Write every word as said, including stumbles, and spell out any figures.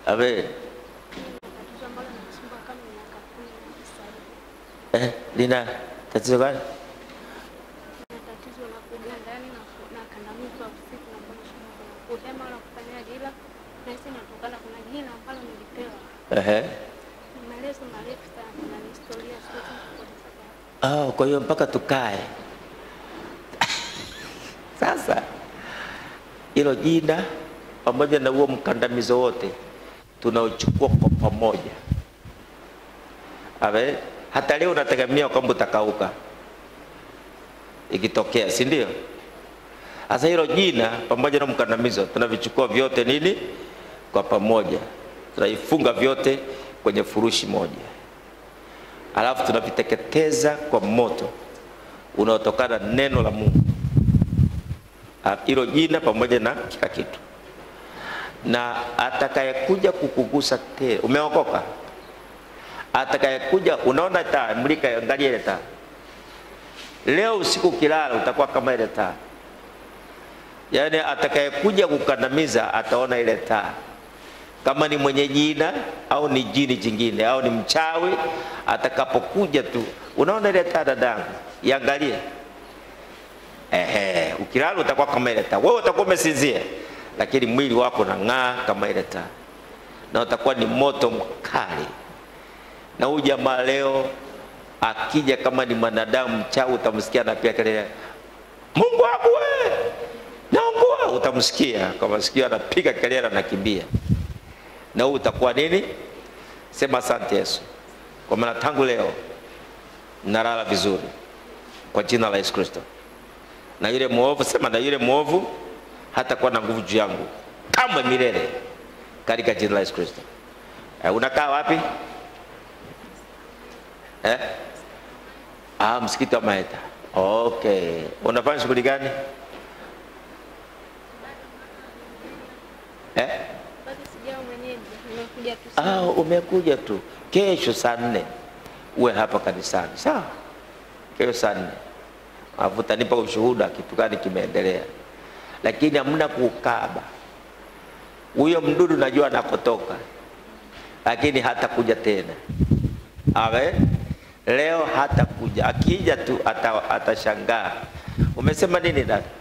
Abe. Eh, lina tatizo gani? Tatizo la kuganda yani na kandamizwa usiku na kuhema na kufanya ila na sisi natokana kuna jina ambalo nilipewa. Ehe. Maelezo marefu sana na historia zote. Ah, kwa hiyo mpaka tukae. Sasa hilo jina pamoja na huo mkandamizo wote tunaochukua kwa pamoja. Abe, hata leo unategemea kwamba utakauka ikitokea, si ndio? Sasa hilo jina pamoja na mkandamizo tunavichukua vyote nini kwa pamoja, tunaifunga vyote kwenye furushi moja, alafu tunaviteketeza kwa moto unaotokana neno la Mungu, hilo jina pamoja na kila kitu. Na atakayekuja kukugusa te, umeokoka, atakayekuja, unaona taa, mulika, angalia ile taa. Leo usiku kilala utakuwa kama ile taa. Yaani atakayekuja kukandamiza ataona ile taa. Kama ni mwenye jina au ni jini jingine au ni mchawi, atakapokuja tu unaona ile taa, dadangu, iangalie. Ehe, ukilala utakuwa kama ile taa. Wewe utakuwa umesinzia, lakini mwili wako unang'aa kama ile taa. Na utakuwa ni moto mkali. Na huyu jamaa leo akija kama ni mwanadamu mchawi, utamsikia anapiga kelele, Mungu wangu wewe, naungua. Utamsikia kama sikio anapiga kelele, anakimbia. Na huyu utakuwa nini? Sema asante Yesu, kwa maana tangu leo nalala vizuri kwa jina la Yesu Kristo. Na yule muovu, sema na yule muovu hata kuwa na nguvu juu yangu kamwe milele katika jina la Yesu Kristo. Eh, unakaa wapi? Eh? Ah, msikiti wa Maheta. Okay. Unafanya shughuli gani? Eh? Bado sijao mwenyewe, nimekuja tu. Ah, umekuja tu. Kesho saa nne uwe hapa kanisani. Sawa? Kesho saa nne. Alafu utanipa ushuhuda kitu gani kimeendelea. Lakini hamna kukaba. Huyo mdudu najua anakotoka, lakini hata kuja tena. Awe leo hata kuja, akija tu atashangaa. Umesema nini dada?